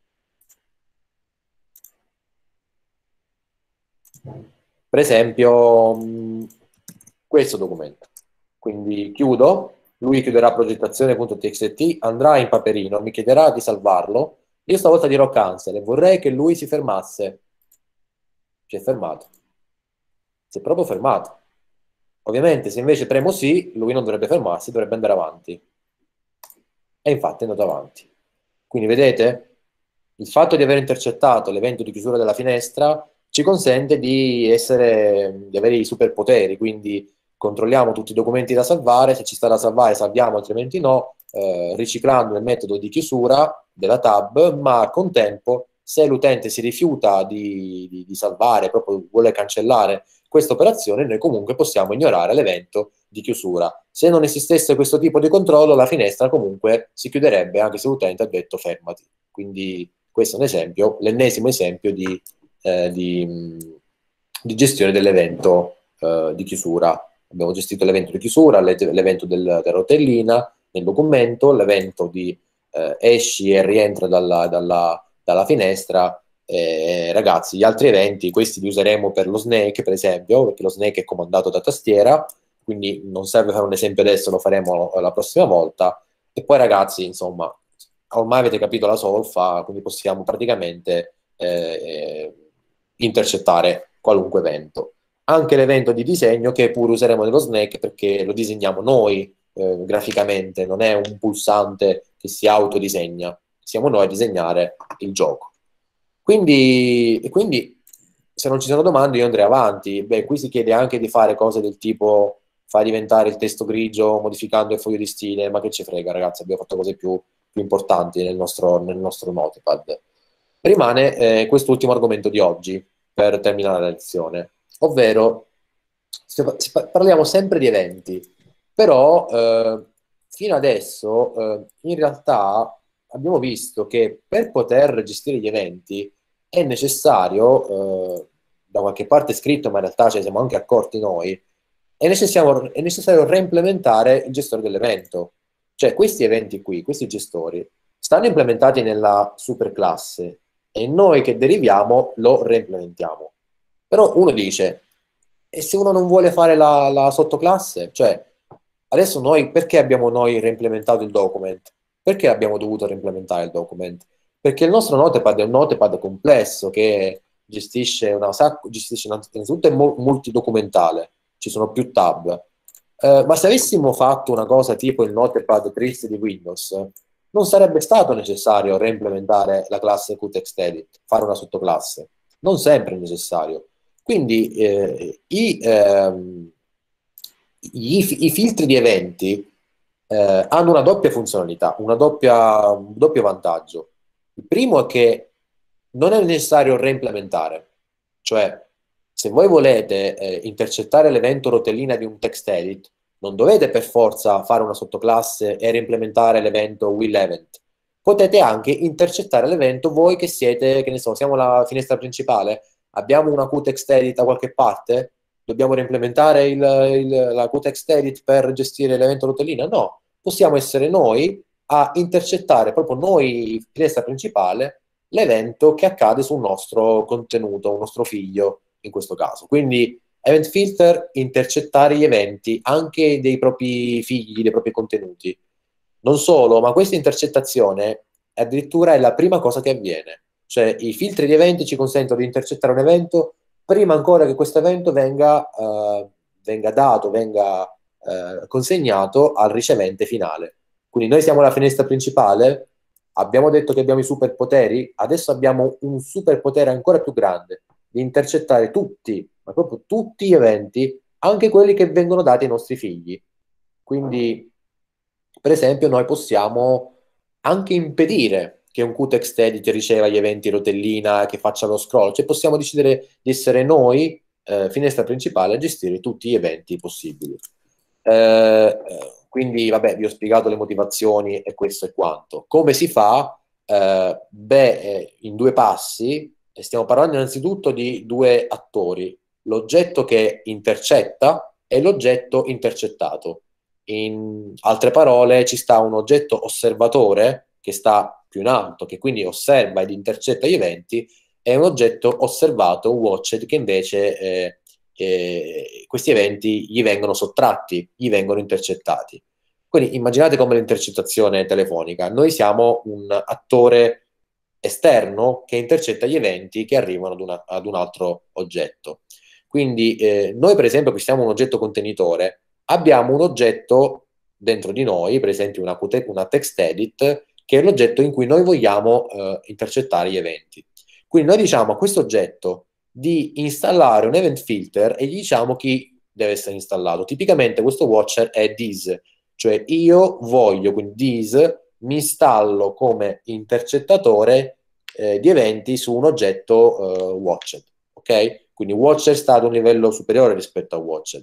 Per esempio, mh, questo documento. Quindi chiudo, lui chiuderà progettazione.txt, andrà in Paperino, mi chiederà di salvarlo, io stavolta dirò cancel e vorrei che lui si fermasse. Si è fermato. Si è proprio fermato. Ovviamente se invece premo sì, lui non dovrebbe fermarsi, dovrebbe andare avanti. E infatti è andato avanti. Quindi vedete, il fatto di aver intercettato l'evento di chiusura della finestra ci consente di, essere, di avere i superpoteri, quindi controlliamo tutti i documenti da salvare, se ci sta da salvare salviamo, altrimenti no, eh, riciclando il metodo di chiusura della tab, ma al contempo se l'utente si rifiuta di, di, di salvare, proprio vuole cancellare questa operazione, noi comunque possiamo ignorare l'evento di chiusura. Se non esistesse questo tipo di controllo, la finestra comunque si chiuderebbe anche se l'utente ha detto fermati. Quindi questo è un esempio, l'ennesimo esempio di, eh, di, di gestione dell'evento eh, di chiusura. Abbiamo gestito l'evento di chiusura, l'evento del, della rotellina nel documento, l'evento di eh, esci e rientra dalla, dalla, dalla finestra. Eh, ragazzi, gli altri eventi, questi li useremo per lo snake, per esempio, perché lo snake è comandato da tastiera, quindi non serve fare un esempio adesso, lo faremo la prossima volta. E poi ragazzi, insomma, ormai avete capito la solfa, quindi possiamo praticamente eh, intercettare qualunque evento. Anche l'evento di disegno che pure useremo nello snake perché lo disegniamo noi eh, graficamente, non è un pulsante che si autodisegna, siamo noi a disegnare il gioco. Quindi, e quindi se non ci sono domande io andrei avanti. Beh, qui si chiede anche di fare cose del tipo fai diventare il testo grigio modificando il foglio di stile, ma che ci frega, ragazzi, abbiamo fatto cose più, più importanti nel nostro, nel nostro Notepad. Rimane eh, quest'ultimo argomento di oggi, per terminare la lezione, ovvero parliamo sempre di eventi, però eh, fino adesso eh, in realtà abbiamo visto che per poter gestire gli eventi è necessario, eh, da qualche parte scritto, ma in realtà ce ne siamo anche accorti noi, è necessario, è necessario reimplementare il gestore dell'evento. Cioè questi eventi qui, questi gestori, stanno implementati nella superclasse e noi che deriviamo lo reimplementiamo. Però uno dice, e se uno non vuole fare la, la sottoclasse? Cioè, adesso noi, perché abbiamo noi reimplementato il document? Perché abbiamo dovuto reimplementare il document? Perché il nostro Notepad è un Notepad complesso che gestisce una sacco, gestisce innanzitutto è multidocumentale, ci sono più tab. Eh, ma se avessimo fatto una cosa tipo il Notepad triste di Windows, non sarebbe stato necessario reimplementare la classe QTextEdit, fare una sottoclasse. Non sempre è necessario. Quindi eh, i, ehm, i, i filtri di eventi eh, hanno una doppia funzionalità, una doppia, un doppio vantaggio. Il primo è che non è necessario reimplementare, cioè se voi volete eh, intercettare l'evento rotellina di un text edit, non dovete per forza fare una sottoclasse e reimplementare l'evento willEvent. Potete anche intercettare l'evento voi che siete, che ne so, siamo la finestra principale, abbiamo una QTextEdit da qualche parte, dobbiamo reimplementare il, il, la QTextEdit per gestire l'evento rotellina? No, possiamo essere noi a intercettare proprio noi, finestra principale, l'evento che accade sul nostro contenuto, un nostro figlio in questo caso. Quindi event filter, intercettare gli eventi anche dei propri figli, dei propri contenuti. Non solo, ma questa intercettazione addirittura è la prima cosa che avviene. Cioè i filtri di eventi ci consentono di intercettare un evento prima ancora che questo evento venga, uh, venga dato, venga uh, consegnato al ricevente finale. Quindi noi siamo la finestra principale, abbiamo detto che abbiamo i superpoteri, adesso abbiamo un superpotere ancora più grande, di intercettare tutti, ma proprio tutti gli eventi, anche quelli che vengono dati ai nostri figli. Quindi, per esempio, noi possiamo anche impedire che un QTextEdit riceva gli eventi rotellina, che faccia lo scroll, cioè possiamo decidere di essere noi, eh, finestra principale, a gestire tutti gli eventi possibili. Eh, quindi, vabbè, vi ho spiegato le motivazioni e questo è quanto. Come si fa? Eh, beh, eh, in due passi, stiamo parlando innanzitutto di due attori, l'oggetto che intercetta e l'oggetto intercettato. In altre parole, ci sta un oggetto osservatore che sta più in alto, che quindi osserva ed intercetta gli eventi, e un oggetto osservato, un watched, che invece eh, eh, questi eventi gli vengono sottratti, gli vengono intercettati. Quindi immaginate come l'intercettazione telefonica. Noi siamo un attore esterno che intercetta gli eventi che arrivano ad, una, ad un altro oggetto. Quindi eh, noi per esempio che siamo un oggetto contenitore, abbiamo un oggetto dentro di noi, per esempio una, una TextEdit, che è l'oggetto in cui noi vogliamo eh, intercettare gli eventi. Quindi noi diciamo a questo oggetto di installare un event filter e gli diciamo chi deve essere installato. Tipicamente questo watcher è this, cioè io voglio, quindi this, mi installo come intercettatore eh, di eventi su un oggetto eh, watched, ok? Quindi watcher sta ad un livello superiore rispetto a watched.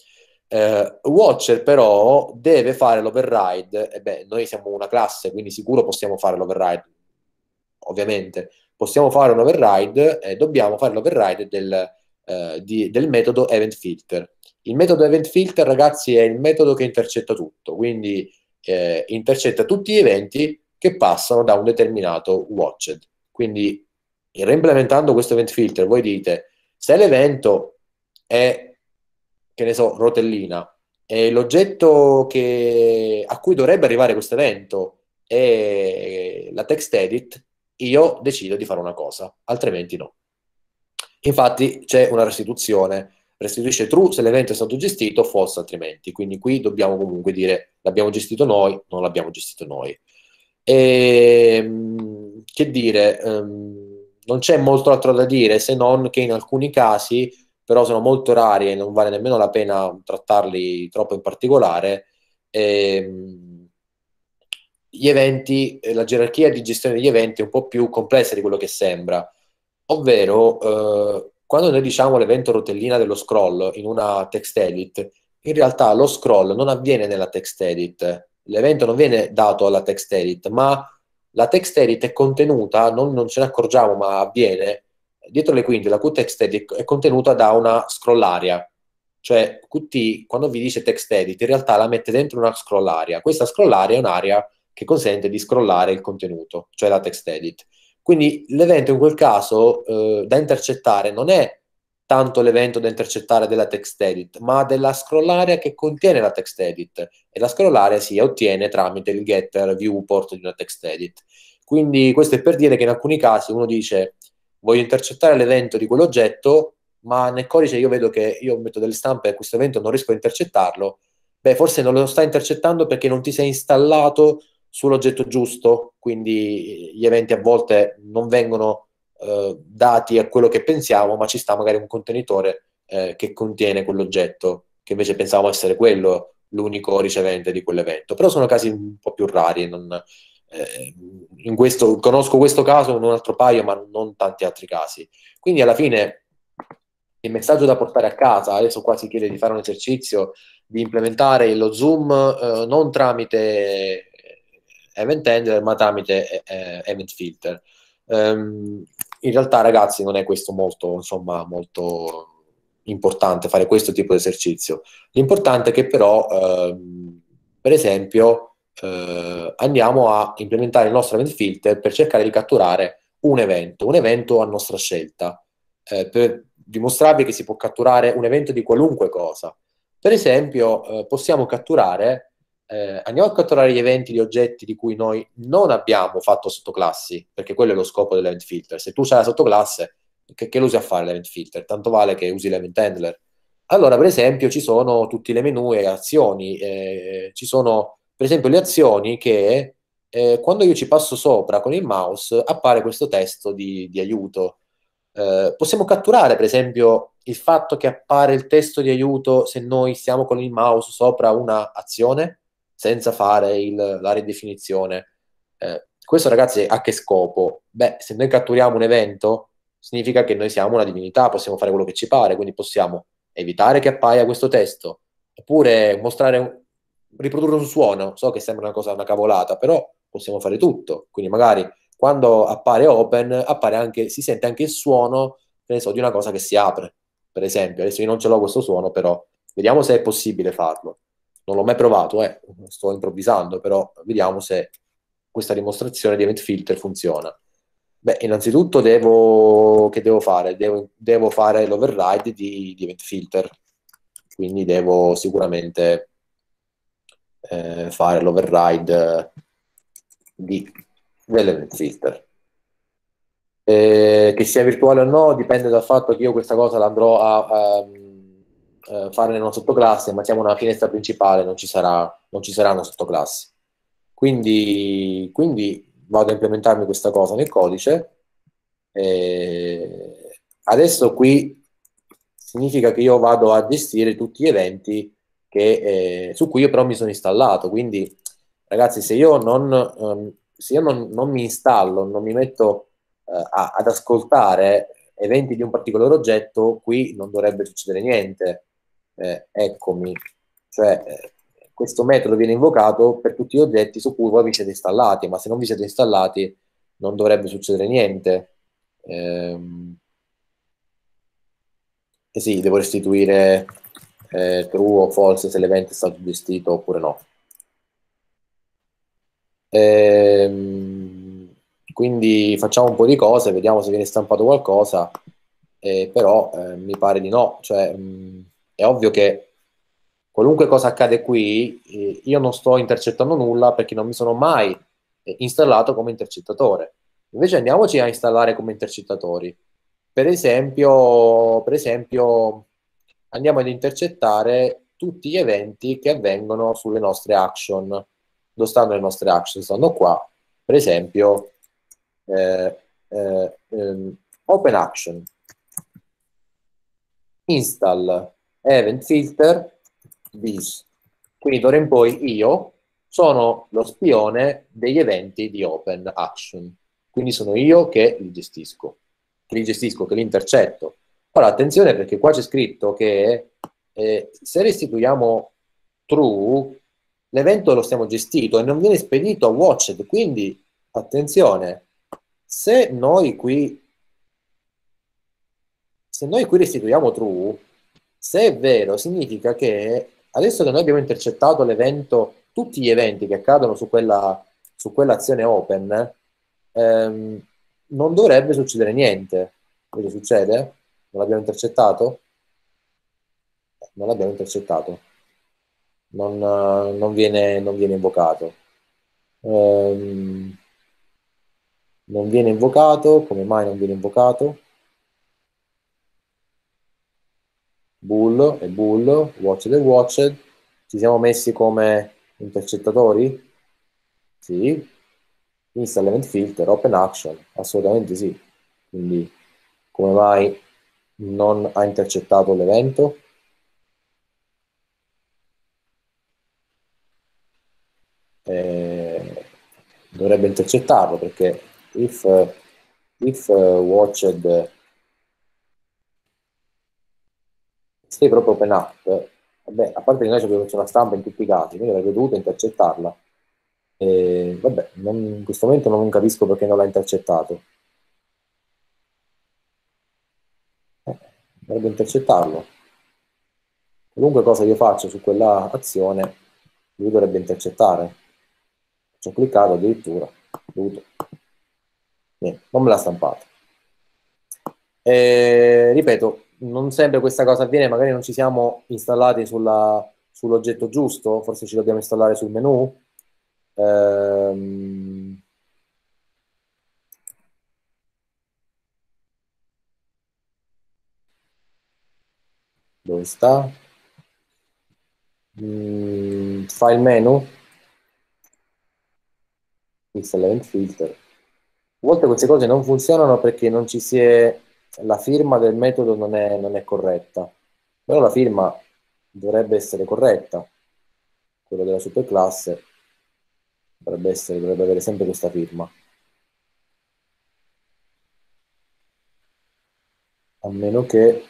Uh, Watcher però deve fare l'override, e beh, noi siamo una classe, quindi sicuro possiamo fare l'override, ovviamente. Possiamo fare un override e dobbiamo fare l'override del, uh, di, del metodo event filter. Il metodo event filter, ragazzi, è il metodo che intercetta tutto, quindi eh, intercetta tutti gli eventi che passano da un determinato watched. Quindi, reimplementando questo event filter, voi dite, se l'evento è, che ne so, rotellina, e l'oggetto che, a cui dovrebbe arrivare questo evento è la text edit, io decido di fare una cosa, altrimenti no. Infatti c'è una restituzione, restituisce true se l'evento è stato gestito, false altrimenti, quindi qui dobbiamo comunque dire l'abbiamo gestito noi, non l'abbiamo gestito noi. E, che dire, um, non c'è molto altro da dire se non che in alcuni casi però sono molto rari e non vale nemmeno la pena trattarli troppo in particolare. Ehm, gli eventi, eh, la gerarchia di gestione degli eventi è un po' più complessa di quello che sembra, ovvero eh, quando noi diciamo l'evento rotellina dello scroll in una text edit, in realtà lo scroll non avviene nella text edit, l'evento non viene dato alla text edit, ma la text edit è contenuta, non, non ce ne accorgiamo, ma avviene dietro le quinte. La Qt edit è contenuta da una scroll area, cioè Qt quando vi dice text edit in realtà la mette dentro una scroll area. Questa scroll area è un'area che consente di scrollare il contenuto, cioè la text edit. Quindi l'evento in quel caso eh, da intercettare non è tanto l'evento da intercettare della text edit, ma della scroll area che contiene la text edit, e la scroll area si ottiene tramite il getter viewport di una text edit. Quindi questo è per dire che in alcuni casi uno dice voglio intercettare l'evento di quell'oggetto, ma nel codice io vedo che io metto delle stampe e questo evento non riesco a intercettarlo. Beh, forse non lo sta intercettando perché non ti sei installato sull'oggetto giusto, quindi gli eventi a volte non vengono eh, dati a quello che pensiamo, ma ci sta magari un contenitore eh, che contiene quell'oggetto, che invece pensavamo essere quello l'unico ricevente di quell'evento. Però sono casi un po' più rari, non, eh, in questo, conosco questo caso, un altro paio, ma non tanti altri casi. Quindi alla fine il messaggio da portare a casa, adesso qua si chiede di fare un esercizio, di implementare lo zoom eh, non tramite event handler, ma tramite eh, event filter. Um, in realtà, ragazzi, non è questo molto, insomma, molto importante fare questo tipo di esercizio. L'importante è che però, ehm, per esempio, eh, andiamo a implementare il nostro event filter per cercare di catturare un evento, un evento a nostra scelta, eh, per dimostrarvi che si può catturare un evento di qualunque cosa. Per esempio, eh, possiamo catturare, eh, andiamo a catturare gli eventi di oggetti di cui noi non abbiamo fatto sottoclassi, perché quello è lo scopo dell'event filter. Se tu c'hai la sottoclasse, che, che lo usi a fare l'event filter? Tanto vale che usi l'event handler. Allora, per esempio, ci sono tutte le menu e azioni, eh, ci sono per esempio le azioni che eh, quando io ci passo sopra con il mouse appare questo testo di, di aiuto. Eh, possiamo catturare, per esempio, il fatto che appare il testo di aiuto se noi stiamo con il mouse sopra una azione senza fare il, la ridefinizione. Eh, questo, ragazzi, a che scopo? Beh, se noi catturiamo un evento, significa che noi siamo una divinità, possiamo fare quello che ci pare, quindi possiamo evitare che appaia questo testo, oppure mostrare un, riprodurre un suono. So che sembra una cosa, una cavolata, però possiamo fare tutto. Quindi magari quando appare open, appare anche, si sente anche il suono, che ne so, di una cosa che si apre, per esempio. Adesso io non ce l'ho questo suono, però vediamo se è possibile farlo. Non l'ho mai provato, eh. Sto improvvisando, però vediamo se questa dimostrazione di event filter funziona. Beh, innanzitutto devo, che devo fare? Devo, devo fare l'override di, di event filter, quindi devo sicuramente eh, fare l'override di, dell'event filter. Eh, che sia virtuale o no dipende dal fatto che io questa cosa la andrò a, a, a fare nella sottoclasse, ma siamo una finestra principale, non ci sarà, non ci saranno sottoclassi. Quindi, quindi vado a implementarmi questa cosa nel codice. Eh, adesso qui significa che io vado a gestire tutti gli eventi che, eh, su cui io però mi sono installato. Quindi, ragazzi, se io non, ehm, se io non, non mi installo, non mi metto eh, a, ad ascoltare eventi di un particolare oggetto, qui non dovrebbe succedere niente. Eh, eccomi, cioè eh, questo metodo viene invocato per tutti gli oggetti su cui voi vi siete installati, ma se non vi siete installati non dovrebbe succedere niente. Ehm, e sì, devo restituire eh, true o false se l'evento è stato gestito oppure no. Ehm, quindi facciamo un po' di cose, vediamo se viene stampato qualcosa, eh, però eh, mi pare di no. Cioè, mh, è ovvio che qualunque cosa accade qui, eh, io non sto intercettando nulla perché non mi sono mai eh, installato come intercettatore. Invece andiamoci a installare come intercettatori. Per esempio, per esempio, andiamo ad intercettare tutti gli eventi che avvengono sulle nostre action. Dove stanno le nostre action? Stanno qua. Per esempio, eh, eh, ehm, open action. install event filter this. Quindi d'ora in poi io sono lo spione degli eventi di Open Action. Quindi sono io che li gestisco, che li gestisco, che li intercetto. Ora attenzione perché qua c'è scritto che eh, se restituiamo true, l'evento lo stiamo gestito e non viene spedito a watched, quindi attenzione, se noi qui se noi qui restituiamo true, se è vero, significa che adesso che noi abbiamo intercettato l'evento, tutti gli eventi che accadono su quella, su quell'azione open, ehm, non dovrebbe succedere niente. Cosa succede? Non l'abbiamo intercettato? Non l'abbiamo intercettato. Non, eh, non viene, non viene invocato. Ehm, non viene invocato. Come mai non viene invocato? Bull e bull, watched e watched, ci siamo messi come intercettatori? Sì. Install event filter, open action, assolutamente sì. Quindi come mai non ha intercettato l'evento? Eh, dovrebbe intercettarlo perché if, if watched stay proprio open up, vabbè, a parte che noi abbiamo messo una stampa in tutti i casi, quindi avrebbe dovuto intercettarla. E, vabbè, non- in questo momento non capisco perché non l'ha intercettato. Eh, dovrebbe intercettarlo. Qualunque cosa io faccio su quella azione, lui dovrebbe intercettare. Ci ho cliccato addirittura. Dovuto. Niente, non me l'ha stampato. E, ripeto, non sempre questa cosa avviene, magari non ci siamo installati sulla- sull'oggetto giusto, forse ci dobbiamo installare sul menu. Ehm, dove sta? Mm, file menu, install event filter. A volte queste cose non funzionano perché non ci si è, la firma del metodo non è, non è corretta, però la firma dovrebbe essere corretta, quello della superclasse dovrebbe essere, dovrebbe avere sempre questa firma, a meno che,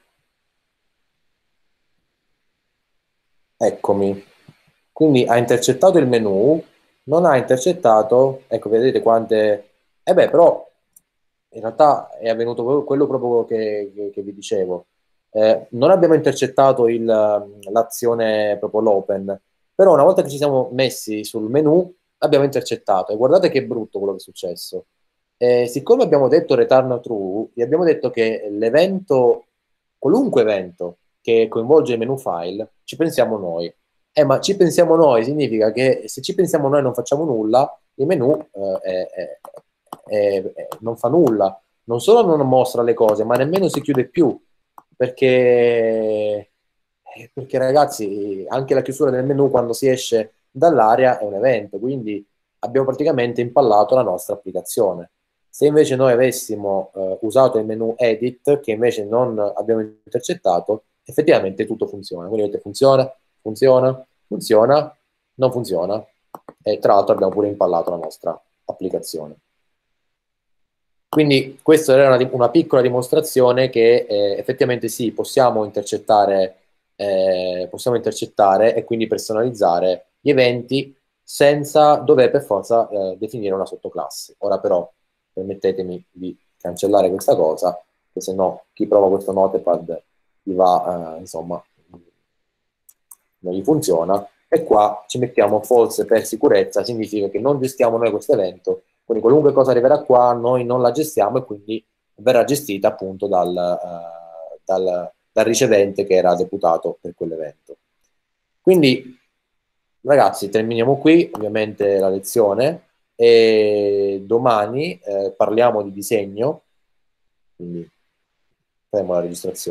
eccomi, quindi ha intercettato il menu, non ha intercettato, ecco vedete quante, e beh però in realtà è avvenuto quello quello proprio che, che- che vi dicevo. Eh, non abbiamo intercettato il, ehm, l'azione proprio l'open, però una volta che ci siamo messi sul menu abbiamo intercettato e guardate che brutto quello che è successo. Eh, siccome abbiamo detto return true, vi abbiamo detto che l'evento, qualunque evento che coinvolge il menu file, ci pensiamo noi. Eh, ma ci pensiamo noi significa che se ci pensiamo noi e non facciamo nulla, il menu eh, è- è- è- è- non fa nulla. Non solo non mostra le cose, ma nemmeno si chiude più. Perché, eh, perché ragazzi, anche la chiusura del menu quando si esce dall'area è un evento, quindi abbiamo praticamente impallato la nostra applicazione. Se invece noi avessimo eh, usato il menu edit, che invece non abbiamo intercettato, effettivamente tutto funziona. Quindi vedete, funziona, funziona, funziona, non funziona. E tra l'altro abbiamo pure impallato la nostra applicazione. Quindi questa era una, una piccola dimostrazione che eh, effettivamente sì, possiamo intercettare, eh, possiamo intercettare e quindi personalizzare gli eventi senza dover per forza eh, definire una sottoclasse. Ora però permettetemi di cancellare questa cosa, che se no chi prova questo notepad gli va, eh, insomma, non gli funziona. E qua ci mettiamo false per sicurezza, significa che non gestiamo noi questo evento, quindi qualunque cosa arriverà qua noi non la gestiamo e quindi verrà gestita appunto dal, uh, dal, dal ricevente che era deputato per quell'evento. Quindi ragazzi terminiamo qui ovviamente la lezione e domani eh, parliamo di disegno, quindi fermo la registrazione.